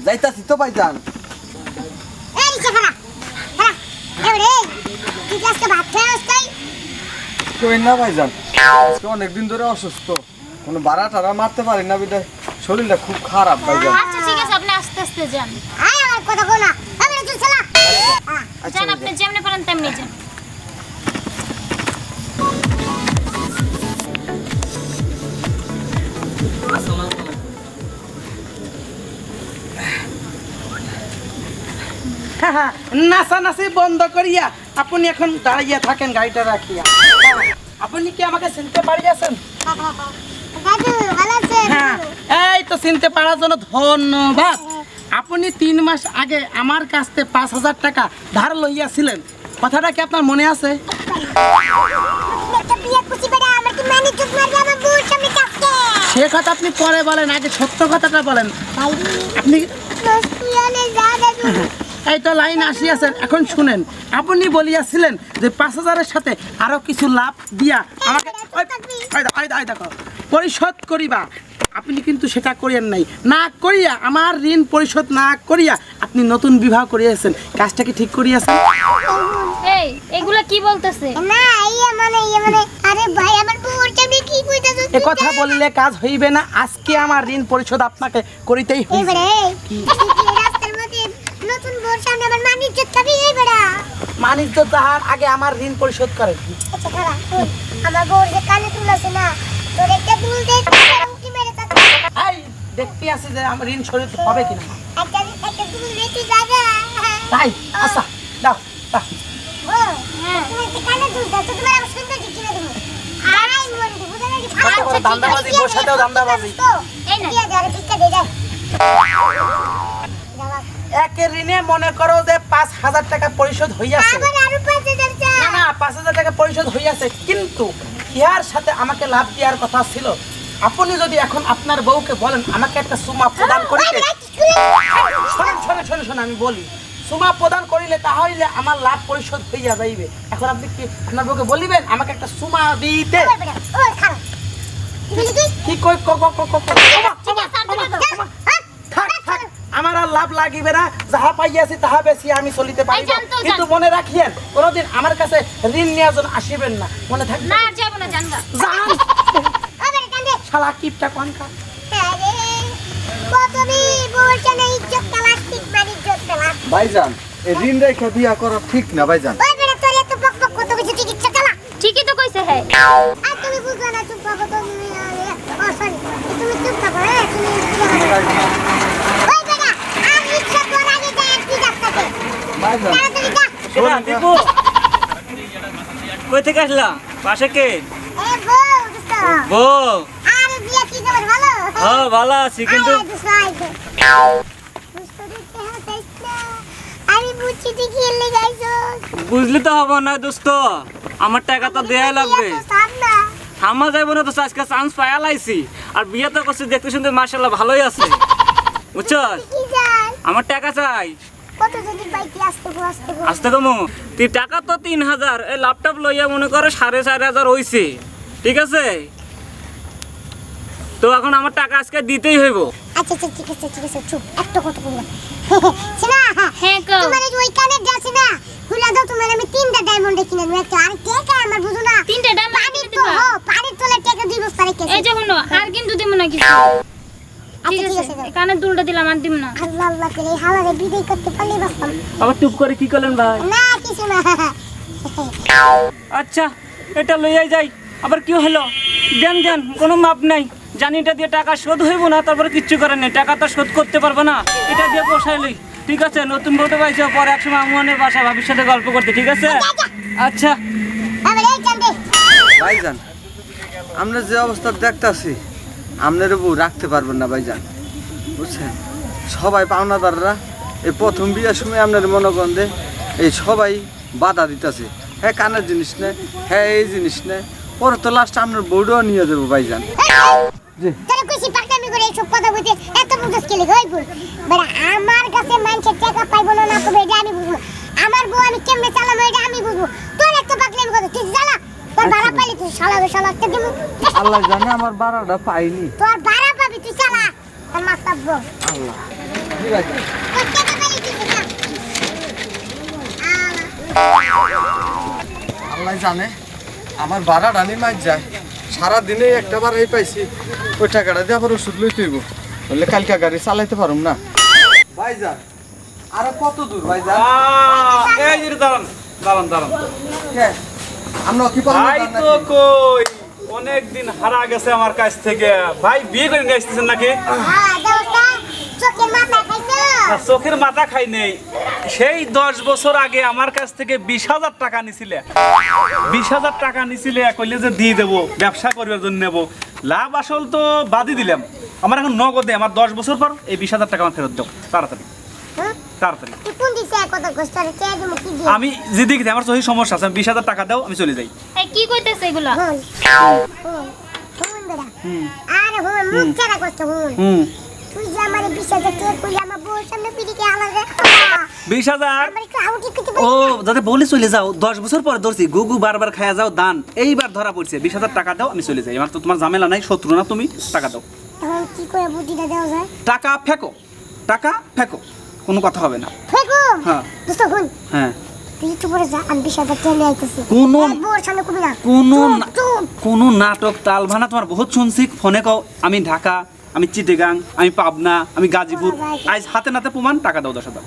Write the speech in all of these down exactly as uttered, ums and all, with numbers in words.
যাইতাছি তো ভাইজান। এই রিকশা খাড়া খাড়া এবারে তুই আজকে ভাত খেয়ে আসতাই কই না ভাইজান, আজকে অনেকদিন ধরে অসুস্থ, কোনো বাড়া টাড়া মারতে পারি না বিদায়, শরীরটা খুব খারাপ ভাইজান। আচ্ছা ঠিক আছে, আপনি আস্তে আস্তে যান। আয় আমার কথা কো না, এবারে তুই চলা যান, আপনি যেমনি পারেন তেমনি যান। নাচানাচি বন্ধ করিয়া আপনি এখন দাঁড়িয়ে থাকেন গাড়িটা রাখিয়া। আপনি কি আমাকে চিনতে পারিয়াছেন? দাদু ভালো আছেন? হ্যাঁ, এই তো চিনতে পারার জন্য ধন্যবাদ। আপনি তিন মাস আগে আমার কাছ থেকে পাঁচ হাজার টাকা ধার লইয়াছিলেন, কথাটা কি আপনার মনে আছে? সে কথা আপনি পরে বলেন, আগে সত্য কথাটা বলেন। আপনি এই তো লাইন আসিয়াছেন, এখন শুনেন। আপনি বলিয়াছিলেন যে পাঁচ হাজারের সাথে আরো কিছু লাভ দিয়া আমাকে দেখো পরিশোধ করিবা। আপনি কিন্তু সেটা করিয়েন নাই, না করিয়া আমার ঋণ পরিশোধ না করিয়া আপনি নতুন বিবাহ করিয়াছেন। কাজটা কি ঠিক করিয়াছেন? এই এগুলা কি বলতেছে? না ইয়া মানে ইয়া মানে আরে ভাই আমার বউর সামনে কি কইতাছ? এ কথা বলিলে কাজ হইবে না। আজকে আমার ঋণ পরিশোধ আপনাকে করিতেই হইবে। এবারে রাস্তার মধ্যে নতুন বউর সামনে আমার মানিজ্জত থাকি এইবারে। মানিজ্জত তাহার আগে আমার ঋণ পরিশোধ করেন। আচ্ছা খালা আমার বউর যে কানে দুল আছে না, তোর একটা দুল দে উকি মেরে তা। এই দেখতে আসি যে আমার ঋণ শরীর হবে কিনা। একটা একটা দুল দে তুই দাদা। তাই আচ্ছা দাও দাও। ও হ্যাঁ তুমি একটা কানে দুল দাও তো তোমার আমার সুন্দর দিছি না তুমি। আই মন দি বুঝা নাকি ভালো। আচ্ছা দান্দাবাজি গোর সাথেও দান্দাবাজি। এই না দিয়া দাঁড়ে ভিক্ষা দে দে। একের ঋণে মনে করো যে পাঁচ হাজার টাকা পরিশোধ হইয়াছে। আবার আরো পাঁচ হাজার চা। না না পাঁচ হাজার টাকা পরিশোধ হইয়াছে, কিন্তু ইহার সাথে আমাকে লাভ দেওয়ার কথা ছিল। আপনি যদি এখন আপনার বউকে বলেন আমাকে একটা সুমা প্রদান করিতে, শোনেন শোনেন শোনেন শোনেন আমি বলি, সুমা প্রদান করিলে তাহলে আমার লাভ পরিশোধ হইয়া যাইবে। এখন আপনি কি আপনার বউকে বলিবেন আমাকে একটা সুমা দিতে? ও খারাপ কি কই ক ক ক ক থাক থাক, আমার আর লাভ লাগিবে না। যাহা পাইয়াছি তাহা বেশি আমি চলিতে পারি, কিন্তু মনে রাখিয়েন কোনদিন আমার কাছে ঋণ নেওয়ার জন্য আসিবেন না, মনে থাকবে। না যাব না, জানবা জান শালা কিপটা কোনকা। আরে কতবি বউর সামনে ইজ্জত তালাক ঠিক মানিজ্জত তালাক। ভাইজান এই ঋণ রেখা বিয়া করা ঠিক না ভাইজান। ওই বেটা তোর এত বক বক কত কিছু চিকিৎসা চালা। ঠিকই তো কইছে। হ্যাঁ আর তুমি বুঝলা না, চুপ থাকো তুমি। ও সরি তুমি চুপ থাকো। হ্যাঁ তুমি ওই বেটা আর ইচ্ছা তোর আগে যায় কি ডাক্তারকে ভাইজান তাড়াতাড়ি যা। শোনা দীপু, কই থেকে আসলা? পাশে কে? এ বউ দোস্ত বউ? আর বিয়া কি খবর ভালো? হ্যাঁ ভালো আছি, কিন্তু আয় দোস্ত আয় দোস্ত দেখতে হাসাইছ না, আমি বুঝছি তুই কি এলে যাইছো। বুঝলি তো হবো না দোস্ত, আমার টাকা তো দেয়াই লাগবে। সামনা থামা যাইব না দোস্ত, আজকে চান্স পায়া লাইছি। আর বিয়ে তো করছি, দেখতে শুনতে মাশাআল্লাহ ভালোই আছে, বুঝছস? কি যাই আমার টাকা চাই। কত যদি বাইকে আসতে গো আসতে গো আসতে কমু তুই টাকা তো তিন হাজার, এই ল্যাপটপ লইয়া মনে করো সাড়ে চার হাজার হইছে, ঠিক আছে? তো এখন আমার টাকা আজকে দিতেই হইব। আচ্ছা আচ্ছা ঠিক আছে ঠিক আছে চুপ একটা কথা বলবো শোনা। হ্যাঁ কও। তোমার এই ওই কানের আছে না, খুলে দাও। তোমার আমি তিনটা ডায়মন্ড কিনে দেব। একটা আর টাকা আমার বুঝো না, তিনটা ডায়মন্ড পানি কিনে তো দিবা? হো পানির তলে টাকা দুই বস্তা রেখে। এই যে শুনো, আর কিন্তু দিব না কিছু। ঠিক আচ্ছা ঠিক আছে, আছে দাও। কানের দুলটা দিলাম, আর দিব না। আল্লাহ আল্লাহ করে এই হাওয়ারে বিদায় করতে পারলে বাসতাম। আবার টুপ করে কি করলেন ভাই? না কিছু না। আচ্ছা এটা লইয়াই যাই, আবার কি হলো? দেন দেন, কোনো মাপ নাই। জানি এটা দিয়ে টাকা শোধ হইব না, তারপরে কিচ্ছু করেন নাই, টাকা তো শোধ করতে পারবো না, এটা দিয়ে পোষাই লই। ঠিক আছে, নতুন বউটা পাইছে, পরে একসময় আমনের বাসা ভাবির সাথে গল্প করতে, ঠিক আছে? আচ্ছা আবার এই কান্দে ভাইজান আমরা যে অবস্থা দেখতাছি আপনার বউ রাখতে পারবেন না ভাইজান, বুঝছেন? সবাই পাওনাদাররা এই প্রথম বিয়ার সময় আপনার মনে করেন যে এই সবাই বাধা দিতেছে, হ্যাঁ কানের জিনিস নেই, হ্যাঁ এই জিনিস নেই, পরে তো লাস্ট আপনার বউটাও নিয়ে যাবো ভাইজান। জি তোর খুশি পাকনামি করে এইসব কথা বলতে এত বুঝছ কি লাগে? ওই বল বড় আমার কাছে মানুষের টাকা পাইবো না, না পাবে এটা আমি বুঝবো। আমার বউ আমি কেমনে চালাবো এটা আমি বুঝবো। তোর একটা পাকনামি কথা তুই জ্বালা, তোর ভাড়া পাইলে তুই শালাবে শালা একটা দিব। আল্লাহ জানে আমার বাড়াটা পাইনি। তোর ভাড়া পাবি তুই চালা, তোর মাথা বল। আল্লাহ দিছি ভাই তোর টাকা পাইলি দিছিস না আল্লাহ জানে আমার ভাড়া রানি মাছ যায় সারা দিনে একটা বার এই পাইছি ওই টাকাটা দিয়ে আবার ওষুধ লইতে হইব বললে কালকে গাড়ি চালাইতে পারুম না ভাইজান আরো কত দূর ভাইজান এই যে দাঁড়ান দাঁড়ান দাঁড়ান কে আমরা কি পারবো ভাই তো কই অনেক দিন হারা গেছে আমার কাছ থেকে ভাই বিয়ে করে নিয়ে আসতেছেন নাকি হ্যাঁ দোস্তা চোখের মাথা খাইছো না, চোখের মাথা খাই নেই সেই দশ বছর আগে আমার কাছ থেকে বিশ হাজার টাকা নিছিলে বিশ হাজার টাকা নিছিলে কইলে যে দিয়ে দেবো ব্যবসা করবার জন্য নেবো লাভ আসল তো বাদই দিলাম আমার এখন নগদে আমার দশ বছর পর এই বিশ হাজার টাকা আমার ফেরত দাও তাড়াতাড়ি হ্যাঁ তাড়াতাড়ি তুই কোন দিছে কত কষ্টরে চেয়ে দিমু কি দিয়ে আমি যে দেখি আমার সহি সমস্যা আছে বিশ হাজার টাকা দাও আমি চলে যাই এই কি কইতেছে এগুলা হুন হুন হুন বেড়া আরে হুন মুখ চারা কষ্ট হুন হুম তুই যে আমার বিশ হাজার টাকা কইলি আমার বউর সামনে পিড়িকে আলাদা বিশ হাজার আমার একটু আউটি করতে ও যাতে বলে চলে যাও দশ বছর পরে ধরছি গুগু বারবার খায়া যাও দান এইবার ধরা পড়ছে বিশ হাজার টাকা দাও আমি চলে যাই আমার তো তোমার ঝামেলা নাই শত্রু না তুমি টাকা দাও তখন কি করে বুদ্ধিটা দেওয়া যায় টাকা ফেকো টাকা ফেকো কোনো কথা হবে না ফেকু হ্যাঁ দোস্ত হুন হ্যাঁ তুই একটু পরে যা আমি বিশ হাজার টাকা নিয়ে আইতেছি কোনো এই বউর সামনে কবি না কোনো চুপ, না- চুপ। কোনো নাটক তাল ভানা তোমার বহুত শুনছি ফোনে কও আমি ঢাকা আমি চিটেগাং আমি পাবনা আমি গাজীপুর আজ হাতে নাতে প্রমাণ টাকা দাও দশ হাজার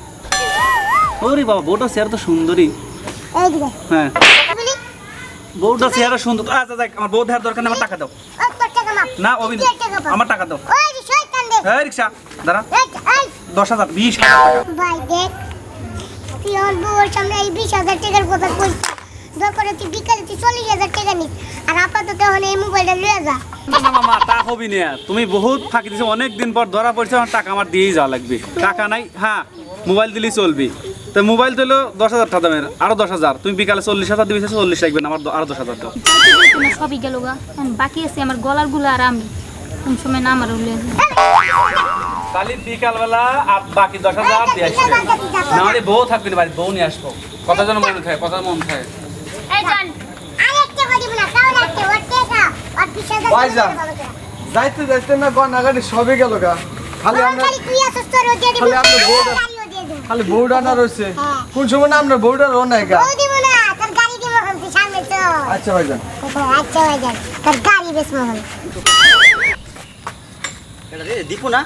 ওরে বাবা বউটা চেয়ার তো সুন্দরী এই দিকে হ্যাঁ বলি বউটা চেয়ারা সুন্দর আচ্ছা যাক আমার বউ দেওয়ার দরকার নেই আমার টাকা দাও ও তোর টাকা মাপ না অভিন তুই টাকা পাবি। আমার টাকা দাও ওই যে শয়তান দে হ্যাঁ রিক্সা দাঁড়া এই এই দশ হাজার বিশ হাজার টাকা ভাই দেখ তুই আমার বউর সামনে এই বিশ হাজার টাকার কথা কইস দরকারে তুই বিকালে তুই চল্লিশ হাজার টাকা নিস আর আপাতত এখন এই মোবাইলটা লয়ে যা না না মামা তা হবি না তুমি বহুত ফাঁকি দিছো অনেক দিন পর ধরা পড়ছে আমার টাকা আমার দিয়েই যাওয়া লাগবে টাকা নাই হ্যাঁ মোবাইল দিলেই চলবি তো মোবাইল দিলো দশ হাজার টাকা দামের আরো দশ হাজার তুমি বিকালে চল্লিশ হাজার দিবি চল্লিশ লাগবে না আমার দ- আরো দশ হাজার দাও না সবই গেল গা এখন বাকি আছে আমার গলার গুলো আর আমি কোন সময় না আমার উল্লে কালি বিকাল বেলা আর বাকি দশ হাজার দিয়ে আসবে না হলে বউ থাকবে না বাড়ি বউ নিয়ে আসবো কথা যেন মনে থাকে কথা মন থাকে এই জান আরেকটা করে দিব না কাও লাগতে ওর টাকা আর বিশ হাজার ভাই যা। যাইতে যাইতে না গনাগাড়ি সবে গেল গা খালি আমরা খালি তুই আসছ তোর ওদিকে দিব খালি আমরা বউটা- গাড়িও দিয়ে দিব খালি বউডা না রয়েছে হ্যাঁ। কোন সময় না আমরা বউডা রো নাই গা বউ দিব না তোর গাড়ি দিব এখন তুই সামনে চল আচ্ছা ভাইজান আচ্ছা ভাই যান তোর গাড়ি বেশ মহল এটা রে দীপু না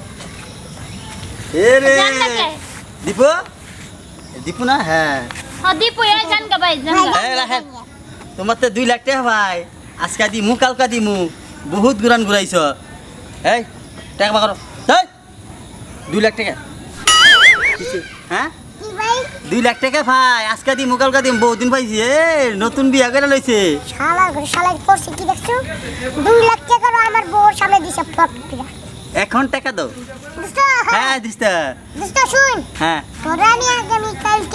এ রে জান না কে দীপু দীপু না হ্যাঁ হ দীপু এই জান কা ভাই জান গা এই রাখেন তোমার তো দুই লাখ টাকা ভাই আজকা দিমু কালকা দিমু বহুত গুরান ঘুরাইছ এই টাকা বা করো এই দুই লাখ টাকা কিসে? হ্যাঁ কি ভাই দুই লাখ টাকা ভাই আজকা দিমু কালকা দিম বহুদিন পাইছি এ নতুন বিয়া করে লইছে শালা ঘরে শালা করছে কি দেখছো দুই লাখ টাকা করে আমার বউর সামনে দিছে ফট পিরা এখন টাকা দাও দোস্ত হ্যাঁ দিস্তা দোস্ত শুন হ্যাঁ তোরা আমি আগামী কালকে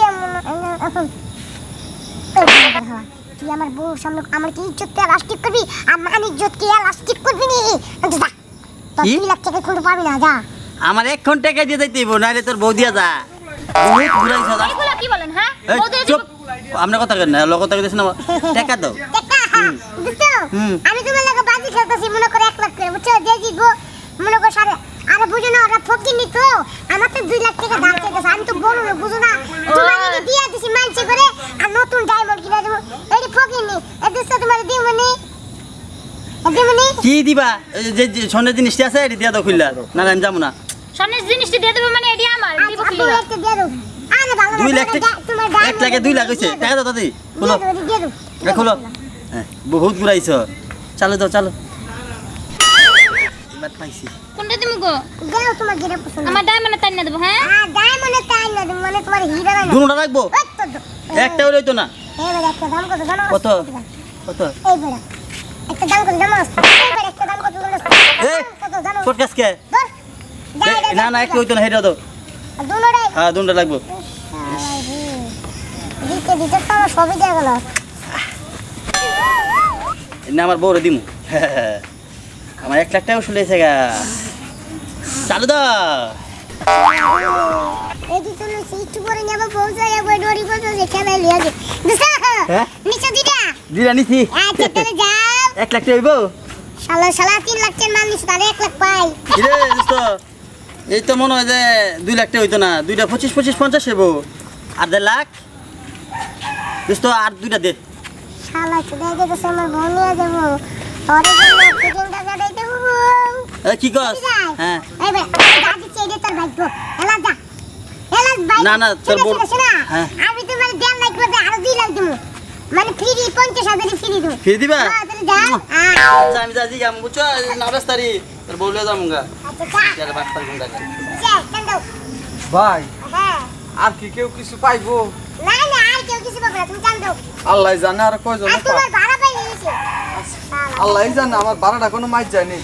তুই আমার বউর সামনে আমার কি ইজ্জত কে লাস্টিক করবি আমার ইজ্জত কে লাস্টিক করবি নি যা তোর কি? দুই লাখ টাকা খুলতে পারবি না যা আমার এখন টাকা দিয়ে যাইতে হইব নাহলে তোর বউ দিয়া যা বহুত ঘুরাইছ যা এগুলা কি বলেন হ্যাঁ এই, ওদের চুপ আপনার কথা কেন লোক কথা কইতেছ না টাকা দাও টাকা হ্যাঁ দোস্ত হুম। আমি তোমার লাগে বাজি খেলতেছি মনে করে এক লাখ করে বুঝছো দেখি গো মনে করে সারে আরে বুঝো না ওরা ফকিনি তো আমার তো দুই লাখ টাকা দাম চাইতেছে আমি তো বলো না বুঝো না তোমার এটা দিয়ে দিছি মানছে করে আর নতুন ডায়মন্ড কিনে দেবো এটি ফকিনি এদের সাথে তোমার দিও মানে দিও মানে কি দিবা এই যে যে সোনার জিনিসটা আছে এটা দিয়া দাও খুললা না না আমি যাবো না সামনে জিনিসটি দিয়ে দেবে মানে এটি আমার দিব কি আপনি একটা দিয়ে দাও আরে ভালো দুই লাখ টাকা এক লাখে দুই লাখ হয়েছে টাকা দাও দাদি খুলো দিয়ে দাও এ খুলো হ্যাঁ বহুত ঘুরাইছ চালো দাও চালো এবার পাইছি কোনটা তুমি গো দাও তোমার যেটা পছন্দ আমার ডায়মন্ড তাই না দেবো হ্যাঁ আর ডায়মন্ডে তাই না দেবো, মানে তোমার হিরো না দুটোটা রাখবো ওই তো দো। একটা হইলেই তো না এবার একটা দাম কত জানো কত কত এই বেড়া একটা দাম কত জানো এবার একটা দাম কত জানো এই কত জানো তোর কাছে ধর যা, এ, যা, না যা, না যা। একটু হইতো না হেঁটে দাও আর দুনোটাই হ্যাঁ দুটোটা লাগবো দিতে দিতে তো আমার সবই দিয়ে গেল না আমার বউরে দিমু আমার এক লাখ টাকা শুনে এসে গা চালু দাও এই দিতে লইছি একটু পরে নিয়ে আবার বউ যায় একবার ডরি বসে যে খেলা লিয়া দে দুসা হ্যাঁ? নিচে দিটা দিলা নিছি আচ্ছা তাহলে যাও এক লাখ টাকা হইব শালা শালা তিন লাখ চেন মাল নিছি তাহলে এক লাখ পাই কিরে দোস্ত এই তো মনে হয় যে দুই লাখ টাকা হইতো না, দুইটা পঁচিশ পঁচিশ পঞ্চাশ হইবো, আর দেড় লাখ দোস্ত, আর দুইটা দে। শালা চুদাই যেতেছে আমার বউ নিয়ে যাবো ওরে জন্য ফিটিং টাকা দিতে হবো। এ, কি কস? হ্যাঁ এই বে গাড়ি চেয়ে তোর ভাগ্য এলা যা এলা ভাই না, না, তোর বউ- হ্যাঁ। আমি তোমার দেড় লাখ করে আরো দুই লাখ দেবো মানে ফ্রি পঞ্চাশ হাজার ফ্রি দেবো ফিরে দিবা? হ্যাঁ তাহলে যা আচ্ছা, আমি যাচ্ছি কাম বুঝছো, নারাস্তারি তোর বউলে যাবো গা। আচ্ছা যা যারা বাস পারি টাকা যা কেন দাও ভাই হ্যাঁ আর কি কেউ কিছু পাইবো? না না আর কেউ কিছু বলবে না তুমি কেন দাও আল্লাহ জানে আর কয়জন আর তোমার ভাড়া পাই নিয়েছে আল্লাহ জানে আমার ভাড়াটা কোনো মাইর যায়নি।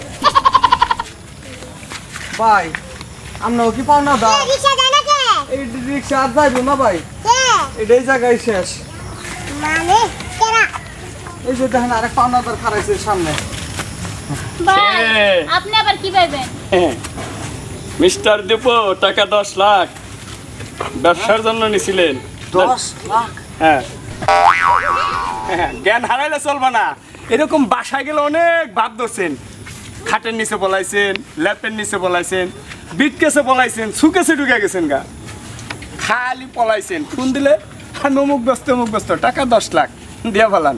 ভাই আপনাও কি পাওনা দা? রিক্সা যায় না কে এই রিক্সা আর যাইবো না ভাই, কে এটাই জায়গায় শেষ। মানে কেরা এই যে দেখেন আরেক পাওনাদার খারাইছে সামনে। ভাই আপনি আবার কি পাইবেন? মিস্টার দীপু টাকা দশ লাখ ব্যবসার জন্য নিছিলেন। দশ লাখ? হ্যাঁ হ্যাঁ, জ্ঞান হারাইলে চলবে না। এরকম বাসায় গেলে অনেক ভাব ধরছেন, খাটের নিচে বলাইছেন, ল্যাপের নিচে বলাইছেন, বিটকেসে বলাইছেন, সুকেসে ঢুকে গেছেন গা, খালি পলাইছেন। ফোন দিলে হ্যাঁ অমুক ব্যস্ত অমুক ব্যস্ত, টাকা দশ লাখ দিয়া ফেলান।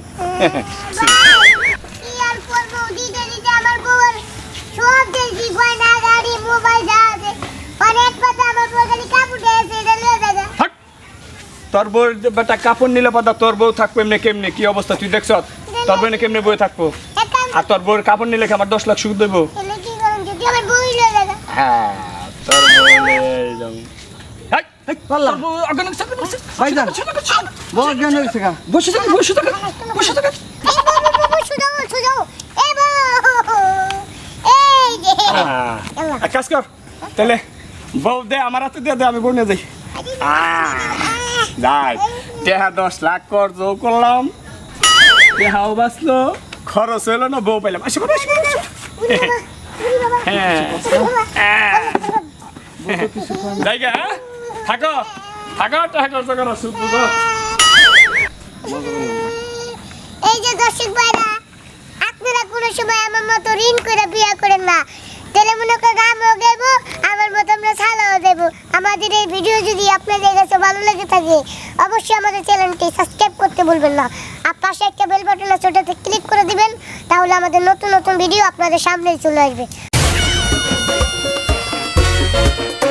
কি আর করবো দিতে দিতে আমার বউর সব দেখি গয়না গাড়ি মোবাইল যা আছে অনেক কথা আমার বউ খালি কাপড় দিয়েছে এটা লিয়ে দেখা থাক, তোর বউ বেটা কাপড় নিলে পাতা তোর বউ থাকবো এমনি কেমনি, কি অবস্থা তুই দেখছ? তোর বউ কেমনি বই থাকবো, এক কাম আর তোর বউর কাপড় নিলে কি আমার দশ লাখ সুদ দেবো? করলে কি করুন যদি আমার বউ লিয়ে দেখা হ্যাঁ তোর বউ পারলাম ভাইজান বড় জ্ঞান হয়ে গেছে গা। বসে থাক বসে থাক বসে থাক। এই বউ বউ বউ সুদাও সুদাও এই বউ এই যে আল্লাহ এক কাজ কর তাহলে, বউ দে আমার হাতে দিয়ে দে, আমি বউ নিয়ে যাই। যাই টেহা দশ লাখ কর জো করলাম, টেহাও বাঁচলো, খরচ হইলো না, বউ পাইলাম। আসো আসো আসো। হ্যাঁ জায়গা থাকো থাকো টাকা খরচ করো, সুদ বুঝো। এই যে দর্শক ভাইরা আপনারা কোনো সময় আমার মতো ঋণ করে বিয়ে করেন না, তাহলে মনে করেন আমিও দেবো আমার মতো আমরা ছাড়াও দেবো। আমাদের এই ভিডিও যদি আপনাদের কাছে ভালো লেগে থাকে অবশ্যই আমাদের চ্যানেলটি সাবস্ক্রাইব করতে ভুলবেন না, আর পাশে একটা বেল বাটন আছে ওটাতে ক্লিক করে দিবেন, তাহলে আমাদের নতুন নতুন ভিডিও আপনাদের সামনে চলে আসবে।